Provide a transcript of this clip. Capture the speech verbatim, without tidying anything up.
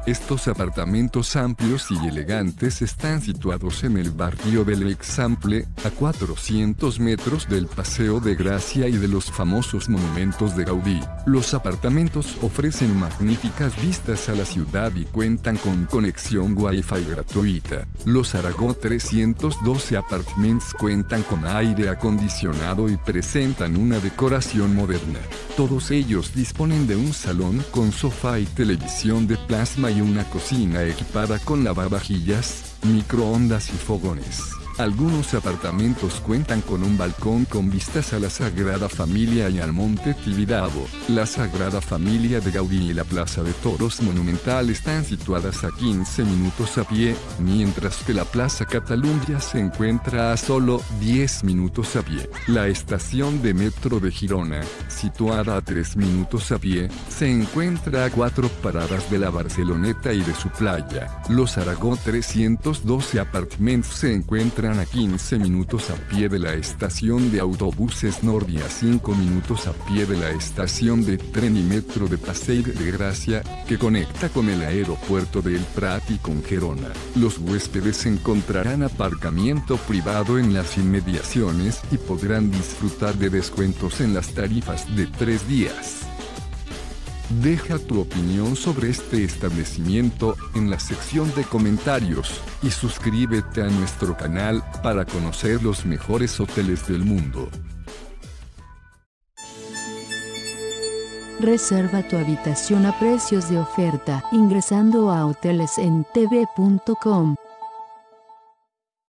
Estos apartamentos amplios y elegantes están situados en el barrio del Eixample, a cuatrocientos metros del Paseo de Gracia y de los famosos monumentos de Gaudí. Los apartamentos ofrecen magníficas vistas a la ciudad y cuentan con conexión Wi-Fi gratuita. Los Aragó trescientos doce Apartments cuentan con aire acondicionado y presentan una decoración moderna. Todos ellos disponen de un salón con sofá y televisión de plasma y una cocina equipada con lavavajillas, microondas y fogones. Algunos apartamentos cuentan con un balcón con vistas a la Sagrada Familia y al Monte Tibidabo. La Sagrada Familia de Gaudí y la Plaza de Toros Monumental están situadas a quince minutos a pie, mientras que la Plaza Catalunya se encuentra a solo diez minutos a pie. La estación de metro de Girona, situada a tres minutos a pie, se encuentra a cuatro paradas de la Barceloneta y de su playa. Los Aragó trescientos doce Apartments se encuentran a quince minutos a pie de la estación de autobuses Nord y a cinco minutos a pie de la estación de tren y metro de Paseo de Gracia, que conecta con el aeropuerto del Prat y con Gerona. Los huéspedes encontrarán aparcamiento privado en las inmediaciones y podrán disfrutar de descuentos en las tarifas de tres días. Deja tu opinión sobre este establecimiento en la sección de comentarios y suscríbete a nuestro canal para conocer los mejores hoteles del mundo. Reserva tu habitación a precios de oferta ingresando a hoteles en t v punto com.